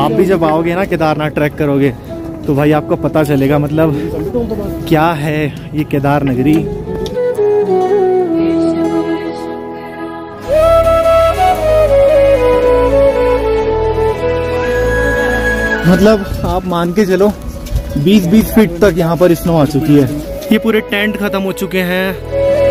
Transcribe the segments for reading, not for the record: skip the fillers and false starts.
आप भी जब आओगे ना केदारनाथ ट्रैक करोगे तो भाई आपको पता चलेगा मतलब क्या है ये केदार नगरी। मतलब आप मान के चलो 20-20 फीट तक यहाँ पर स्नो आ चुकी है। ये पूरे टेंट खत्म हो चुके हैं।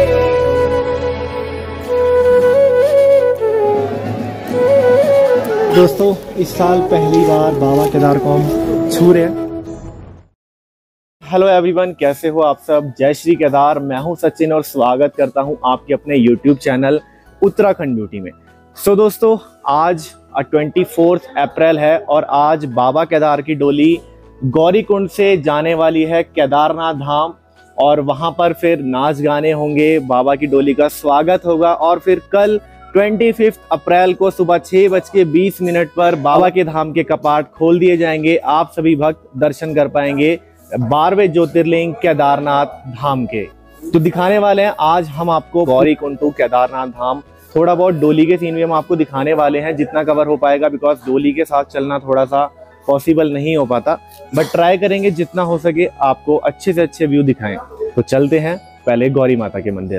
दोस्तों इस साल पहली बार बाबा केदार को हम छू रहे हैं। हेलो एवरीवन, कैसे हो आप सब। जय श्री केदार। मैं हूं सचिन और स्वागत करता हूं आपके अपने यूट्यूब चैनल उत्तराखंड ब्यूटी में। दोस्तों आज 24 अप्रैल है और आज बाबा केदार की डोली गौरीकुंड से जाने वाली है केदारनाथ धाम और वहां पर फिर नाच गाने होंगे, बाबा की डोली का स्वागत होगा और फिर कल 25 अप्रैल को सुबह 6:20 पर बाबा के धाम के कपाट खोल दिए जाएंगे। आप सभी भक्त दर्शन कर पाएंगे 12वें ज्योतिर्लिंग केदारनाथ धाम के। तो दिखाने वाले हैं आज हम आपको गौरीकुंड टू केदारनाथ धाम। थोड़ा बहुत डोली के सीन भी हम आपको दिखाने वाले हैं, जितना कवर हो पाएगा, बिकॉज डोली के साथ चलना थोड़ा सा पॉसिबल नहीं हो पाता, बट ट्राई करेंगे जितना हो सके आपको अच्छे से अच्छे व्यू दिखाएं। तो चलते हैं पहले गौरी माता के मंदिर।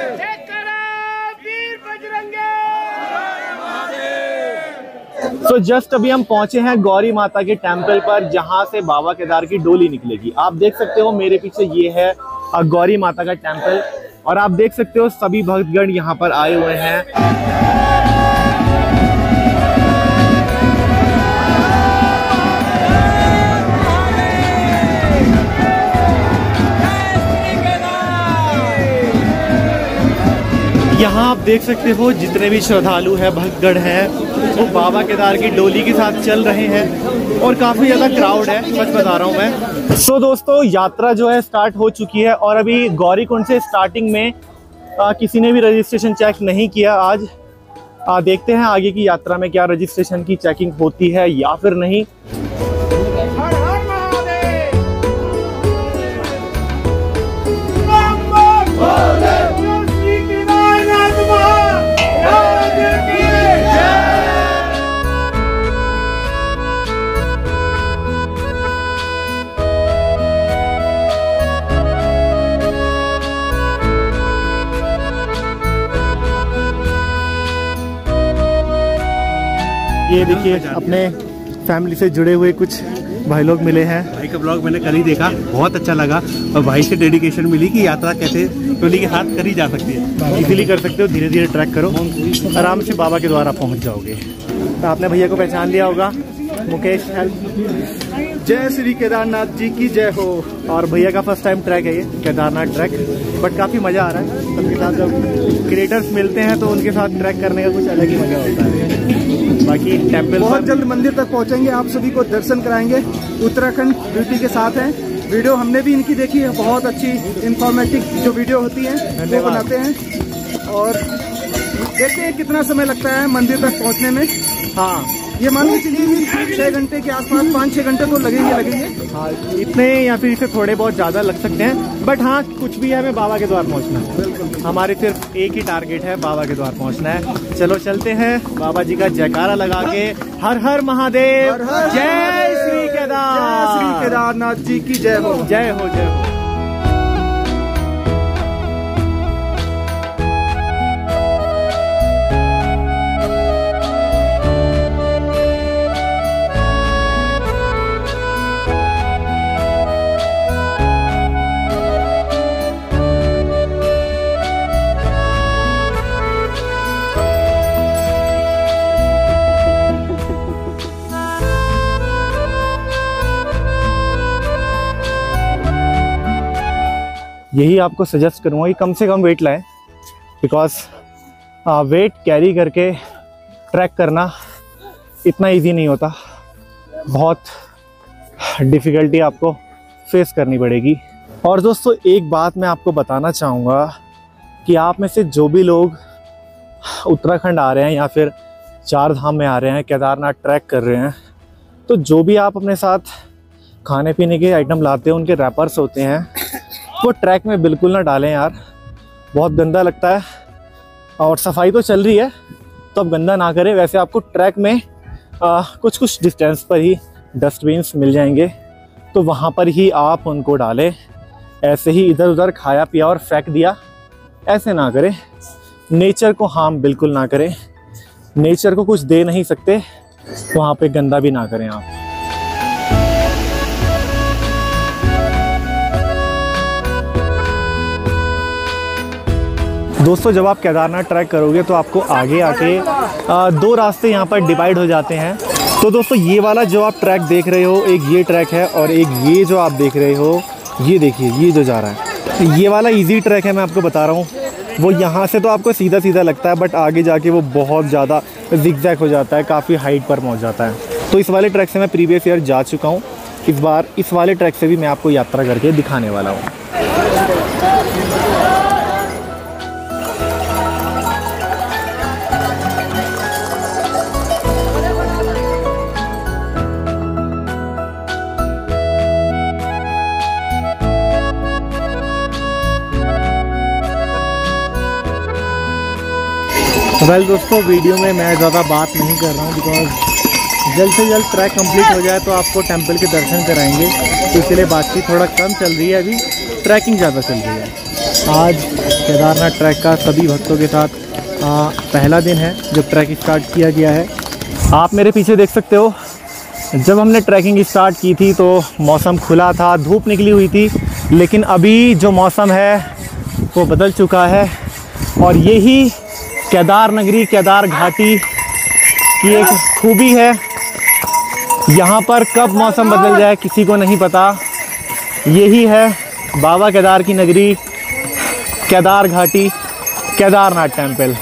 तो जस्ट अभी हम पहुंचे हैं गौरी माता के टेम्पल पर, जहां से बाबा केदार की डोली निकलेगी। आप देख सकते हो मेरे पीछे ये है गौरी माता का टेम्पल और आप देख सकते हो सभी भक्तगण यहाँ पर आए हुए हैं। यहाँ आप देख सकते हो जितने भी श्रद्धालु हैं, भक्तगण हैं, वो बाबा केदार की डोली के साथ चल रहे हैं और काफ़ी ज़्यादा क्राउड है, सच बता रहा हूँ मैं। सो दोस्तों यात्रा जो है स्टार्ट हो चुकी है और अभी गौरीकुंड से स्टार्टिंग में किसी ने भी रजिस्ट्रेशन चेक नहीं किया। आज देखते हैं आगे की यात्रा में क्या रजिस्ट्रेशन की चेकिंग होती है या फिर नहीं। ये देखिए अपने फैमिली से जुड़े हुए कुछ भाई लोग मिले हैं। भाई का ब्लॉग मैंने कल ही देखा, बहुत अच्छा लगा और भाई से डेडिकेशन मिली कि यात्रा कैसे डोली के साथ करी जा सकती है। इजीली कर सकते हो, धीरे धीरे ट्रैक करो, आराम से बाबा के द्वारा पहुंच जाओगे। तो आपने भैया को पहचान लिया होगा, मुकेश। जय श्री केदारनाथ जी की जय हो। और भैया का फर्स्ट टाइम ट्रैक है ये केदारनाथ ट्रैक, बट काफ़ी मज़ा आ रहा है। सबके साथ जब क्रिएटर्स मिलते हैं तो उनके साथ ट्रैक करने का कुछ अलग ही मज़ा होता है। बाकी टेम्पल बहुत जल्द मंदिर तक पहुंचेंगे, आप सभी को दर्शन कराएंगे। उत्तराखंड ब्यूटी के साथ हैं। वीडियो हमने भी इनकी देखी है, बहुत अच्छी इंफॉर्मेटिव जो वीडियो होती है वो बनाते हैं और देखते हैं कितना समय लगता है मंदिर तक पहुंचने में। हाँ, ये मान के चलिए 6 घंटे के आसपास, 5-6 घंटे तो लगेंगे। हाँ, इतने या फिर इससे थोड़े बहुत ज़्यादा लग सकते हैं, बट हाँ कुछ भी है, हमें बाबा के द्वार पहुंचना है। बिल्कुल, हमारे सिर्फ एक ही टारगेट है, बाबा के द्वार पहुंचना है। चलो चलते हैं, बाबा जी का जयकारा लगा के हर हर महादेव, जय श्री केदारनाथ जी की जय हो। जय हो, जय हो। यही आपको सजेस्ट करूँगा कि कम से कम वेट लाएं, बिकॉज वेट कैरी करके ट्रैक करना इतना इजी नहीं होता, बहुत डिफ़िकल्टी आपको फेस करनी पड़ेगी। और दोस्तों एक बात मैं आपको बताना चाहूँगा कि आप में से जो भी लोग उत्तराखंड आ रहे हैं या फिर 4 धाम में आ रहे हैं, केदारनाथ ट्रैक कर रहे हैं, तो जो भी आप अपने साथ खाने पीने के आइटम लाते हैं, उनके रैपर्स होते हैं, वो ट्रैक में बिल्कुल ना डालें यार, बहुत गंदा लगता है। और सफाई तो चल रही है तो अब गंदा ना करें। वैसे आपको ट्रैक में कुछ कुछ डिस्टेंस पर ही डस्टबिन्स मिल जाएंगे, तो वहाँ पर ही आप उनको डालें। ऐसे ही इधर उधर खाया पिया और फेंक दिया, ऐसे ना करें। नेचर को हार्म बिल्कुल ना करें, नेचर को कुछ दे नहीं सकते, वहाँ पे गंदा भी ना करें आप। दोस्तों, जब आप केदारनाथ ट्रैक करोगे तो आपको आगे आके दो रास्ते यहाँ पर डिवाइड हो जाते हैं। तो दोस्तों, ये वाला जो आप ट्रैक देख रहे हो, एक ये ट्रैक है और एक ये जो आप देख रहे हो, ये देखिए ये जो जा रहा है, ये वाला इजी ट्रैक है। मैं आपको बता रहा हूँ, वो यहाँ से तो आपको सीधा सीधा लगता है, बट आगे जाके वो बहुत ज़्यादा जिगजैग हो जाता है, काफ़ी हाइट पर पहुँच जाता है। तो इस वाले ट्रैक से मैं प्रीवियस ईयर जा चुका हूँ, इस बार इस वाले ट्रैक से भी मैं आपको यात्रा करके दिखाने वाला हूँ। वेल दोस्तों, वीडियो में मैं ज़्यादा बात नहीं कर रहा हूँ, बिकॉज जल्द से जल्द ट्रैक कंप्लीट हो जाए तो आपको टेंपल के दर्शन कराएंगे, तो इसलिए बातचीत थोड़ा कम चल रही है, अभी ट्रैकिंग ज़्यादा चल रही है। आज केदारनाथ ट्रैक का सभी भक्तों के साथ पहला दिन है जब ट्रैक स्टार्ट किया गया है। आप मेरे पीछे देख सकते हो, जब हमने ट्रैकिंग स्टार्ट की थी तो मौसम खुला था, धूप निकली हुई थी, लेकिन अभी जो मौसम है वो बदल चुका है। और यही केदार नगरी, केदार घाटी की एक खूबी है। यहाँ पर कब मौसम बदल जाए किसी को नहीं पता। यही है बाबा केदार की नगरी, केदार घाटी, केदारनाथ टेम्पल।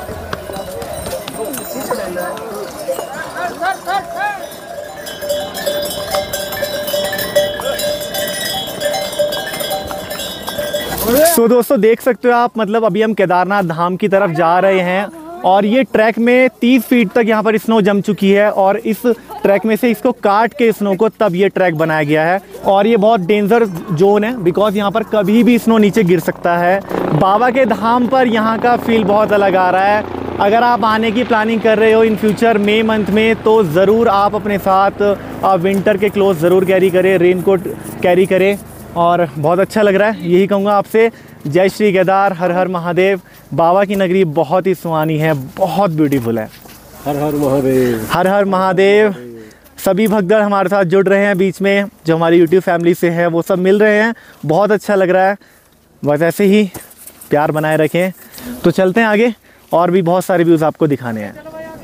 तो दोस्तों, देख सकते हो आप, मतलब अभी हम केदारनाथ धाम की तरफ जा रहे हैं और ये ट्रैक में 30 फीट तक यहाँ पर स्नो जम चुकी है, और इस ट्रैक में से इसको काट के स्नो को तब ये ट्रैक बनाया गया है। और ये बहुत डेंजर जोन है, बिकॉज यहाँ पर कभी भी स्नो नीचे गिर सकता है। बाबा के धाम पर यहाँ का फील बहुत अलग आ रहा है। अगर आप आने की प्लानिंग कर रहे हो इन फ्यूचर मई मंथ में, तो ज़रूर आप अपने साथ विंटर के क्लोथ ज़रूर कैरी करें, रेनकोट कैरी करें। और बहुत अच्छा लग रहा है, यही कहूँगा आपसे। जय श्री केदार, हर हर महादेव। बाबा की नगरी बहुत ही सुहानी है, बहुत ब्यूटीफुल है। हर हर महादेव, हर हर महादेव। सभी भक्तगण हमारे साथ जुड़ रहे हैं, बीच में जो हमारी YouTube फैमिली से है वो सब मिल रहे हैं, बहुत अच्छा लग रहा है। बस ऐसे ही प्यार बनाए रखें। तो चलते हैं आगे, और भी बहुत सारे व्यूज़ आपको दिखाने हैं।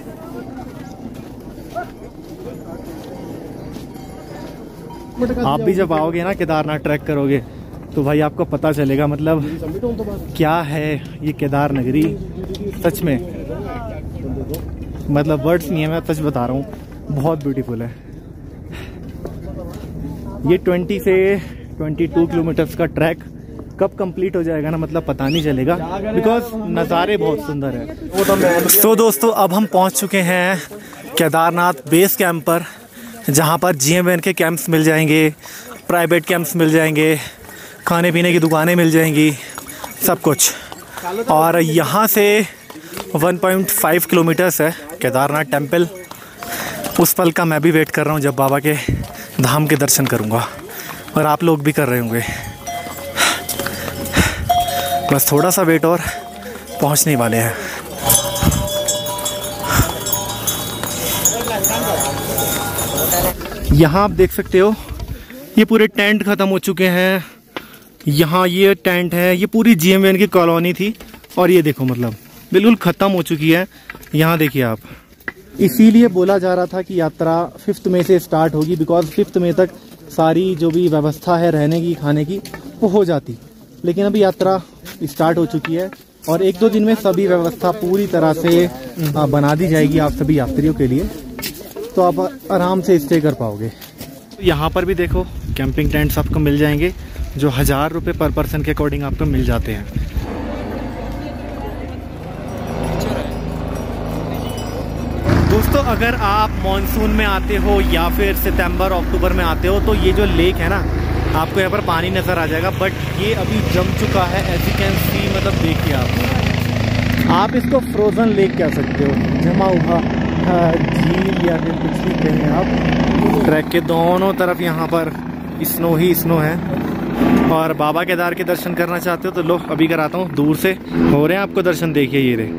आप भी जब आओगे ना, केदारनाथ ट्रैक करोगे, तो भाई आपको पता चलेगा मतलब क्या है ये केदार नगरी। सच में मतलब वर्ड्स नहीं है, मैं सच बता रहा हूँ, बहुत ब्यूटीफुल है। ये 20 से 22 किलोमीटर्स का ट्रैक कब कंप्लीट हो जाएगा ना, मतलब पता नहीं चलेगा, बिकॉज नज़ारे बहुत सुंदर है। तो दोस्तों, अब हम पहुँच चुके हैं केदारनाथ बेस कैंप पर, जहाँ पर GMN के कैंप्स मिल जाएंगे, प्राइवेट कैंप्स मिल जाएंगे, खाने पीने की दुकानें मिल जाएंगी, सब कुछ। और यहाँ से 1.5 किलोमीटर्स है केदारनाथ टेम्पल। उस पल का मैं भी वेट कर रहा हूँ जब बाबा के धाम के दर्शन करूँगा, और आप लोग भी कर रहे होंगे। बस थोड़ा सा वेट और पहुँचने वाले हैं। यहाँ आप देख सकते हो, ये पूरे टेंट ख़त्म हो चुके हैं। यहाँ ये टेंट है, ये पूरी GMN की कॉलोनी थी, और ये देखो मतलब बिल्कुल ख़त्म हो चुकी है। यहाँ देखिए आप, इसीलिए बोला जा रहा था कि यात्रा 5 मई से स्टार्ट होगी, बिकॉज 5 मई तक सारी जो भी व्यवस्था है रहने की, खाने की, वो हो जाती। लेकिन अभी यात्रा स्टार्ट हो चुकी है, और 1-2 दिन में सभी व्यवस्था पूरी तरह से बना दी जाएगी आप सभी यात्रियों के लिए, तो आप आराम से स्टे कर पाओगे। यहाँ पर भी देखो कैंपिंग टेंट्स आपको मिल जाएंगे, जो 1000 रुपये पर पर्सन के अकॉर्डिंग आपको मिल जाते हैं। दोस्तों, अगर आप मॉनसून में आते हो या फिर सितंबर अक्टूबर में आते हो, तो ये जो लेक है ना, आपको यहाँ पर पानी नज़र आ जाएगा, बट ये अभी जम चुका है, एज यू कैन सी। मतलब देखिए आप इसको फ्रोज़न लेक कह सकते हो, जमा हुआ झील या फिर कुछ भी कहें आप। ट्रैक के दोनों तरफ यहाँ पर स्नो ही स्नो है। और बाबा केदार के दर्शन करना चाहते हो तो लो अभी कराता हूँ, दूर से हो रहे हैं आपको दर्शन। देखिए ये रहे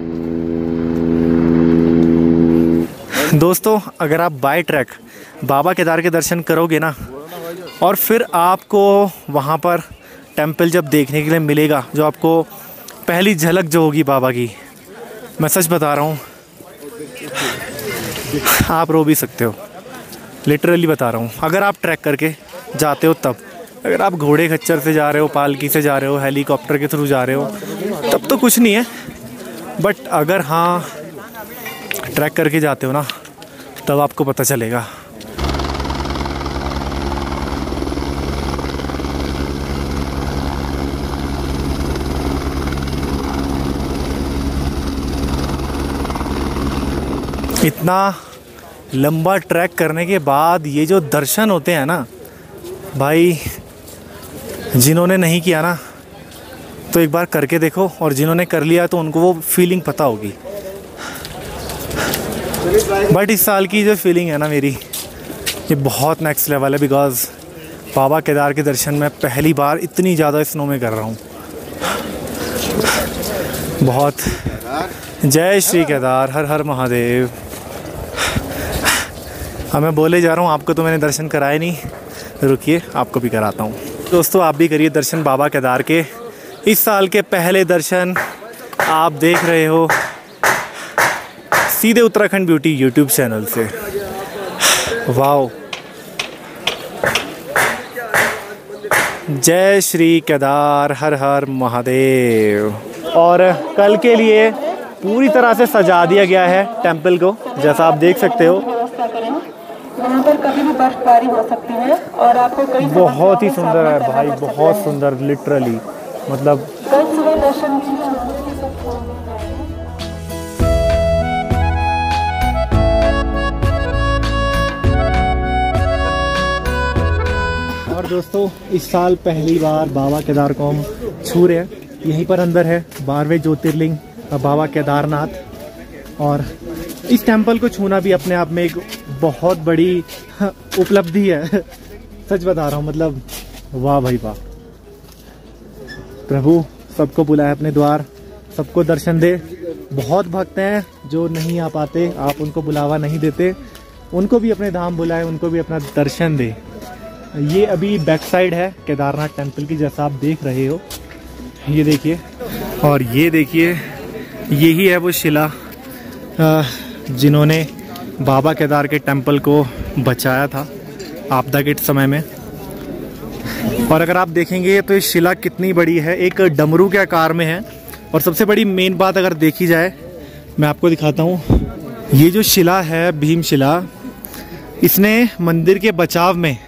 दोस्तों, अगर आप बाय ट्रैक बाबा केदार के दर्शन करोगे ना, और फिर आपको वहाँ पर टेंपल जब देखने के लिए मिलेगा, जो आपको पहली झलक जो होगी बाबा की, मैं सच बता रहा हूँ आप रो भी सकते हो। लिटरली बता रहा हूँ। अगर आप ट्रैक करके जाते हो तब, अगर आप घोड़े खच्चर से जा रहे हो, पालकी से जा रहे हो, हेलीकॉप्टर के थ्रू जा रहे हो, तब तो कुछ नहीं है। बट अगर हाँ ट्रैक करके जाते हो ना, तब आपको पता चलेगा। इतना लंबा ट्रैक करने के बाद ये जो दर्शन होते हैं ना भाई, जिन्होंने नहीं किया ना तो एक बार करके देखो, और जिन्होंने कर लिया तो उनको वो फीलिंग पता होगी। बट इस साल की जो फीलिंग है ना मेरी, ये बहुत नेक्स्ट लेवल है। बिकॉज़ बाबा केदार के दर्शन मैं पहली बार इतनी ज़्यादा स्नो में कर रहा हूँ। बहुत जय श्री केदार, हर हर महादेव। अब मैं बोले जा रहा हूँ, आपको तो मैंने दर्शन कराए नहीं, रुकिए आपको भी कराता हूँ। दोस्तों आप भी करिए दर्शन बाबा केदार के। इस साल के पहले दर्शन आप देख रहे हो सीधे उत्तराखंड ब्यूटी यूट्यूब चैनल से। वाओ, जय श्री केदार, हर हर महादेव। और कल के लिए पूरी तरह से सजा दिया गया है टेंपल को, जैसा आप देख सकते हो। यहाँ पर कभी भी बर्फबारी हो सकती है और आपको कई बहुत ही सुंदर है भाई, बहुत सुंदर। लिटरली मतलब कल सुबह दर्शन की। और दोस्तों इस साल पहली बार बाबा केदार को हम छू रहे हैं। यहीं पर अंदर है 12वें ज्योतिर्लिंग बाबा केदारनाथ। और इस टेंपल को छूना भी अपने आप में एक बहुत बड़ी उपलब्धि है। सच बता रहा हूँ, मतलब वाह भाई वाह। प्रभु सबको बुलाए अपने द्वार, सबको दर्शन दे। बहुत भक्त हैं जो नहीं आ पाते, आप उनको बुलावा नहीं देते, उनको भी अपने धाम बुलाए, उनको भी अपना दर्शन दे। ये अभी बैक साइड है केदारनाथ टेंपल की, जैसा आप देख रहे हो। ये देखिए, और ये देखिए, यही है वो शिला जिन्होंने बाबा केदार के टेंपल को बचाया था आपदा के समय में। और अगर आप देखेंगे तो ये शिला कितनी बड़ी है, एक डमरू के आकार में है। और सबसे बड़ी मेन बात अगर देखी जाए, मैं आपको दिखाता हूँ, ये जो शिला है भीमशिला, इसने मंदिर के बचाव में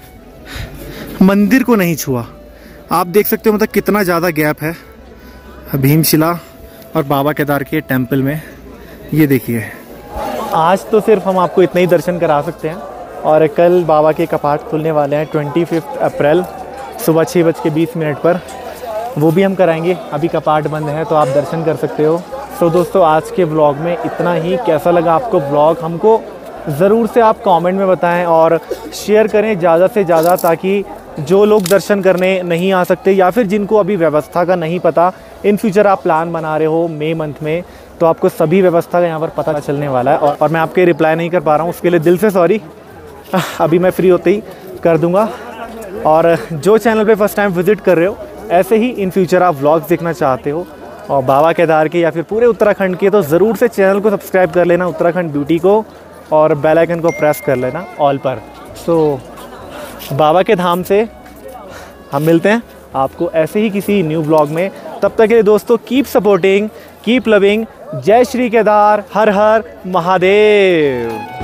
मंदिर को नहीं छुआ। आप देख सकते हो मतलब कितना ज़्यादा गैप है भीमशिला और बाबा केदार के टेंपल में। ये देखिए, आज तो सिर्फ हम आपको इतना ही दर्शन करा सकते हैं। और कल बाबा के कपाट खुलने वाले हैं 25 अप्रैल सुबह 6:20 पर, वो भी हम कराएंगे। अभी कपाट बंद है तो आप दर्शन कर सकते हो। तो दोस्तों आज के व्लॉग में इतना ही। कैसा लगा आपको व्लॉग, हमको ज़रूर से आप कमेंट में बताएं और शेयर करें ज़्यादा से ज़्यादा, ताकि जो लोग दर्शन करने नहीं आ सकते या फिर जिनको अभी व्यवस्था का नहीं पता, इन फ्यूचर आप प्लान बना रहे हो मई मंथ में, तो आपको सभी व्यवस्था का यहाँ पर पता चलने वाला है। और मैं आपके रिप्लाई नहीं कर पा रहा हूँ, उसके लिए दिल से सॉरी। अभी मैं फ्री होते ही कर दूँगा। और जो चैनल पे फर्स्ट टाइम विज़िट कर रहे हो, ऐसे ही इन फ्यूचर आप व्लॉग्स देखना चाहते हो और बाबा केदार के या फिर पूरे उत्तराखंड के, तो ज़रूर से चैनल को सब्सक्राइब कर लेना उत्तराखंड ब्यूटी को, और बेल आइकन को प्रेस कर लेना ऑल पर। सो बाबा के धाम से हम मिलते हैं आपको ऐसे ही किसी न्यू व्लॉग में। तब तक के लिए दोस्तों, कीप सपोर्टिंग, कीप लविंग। जय श्री केदार, हर हर महादेव।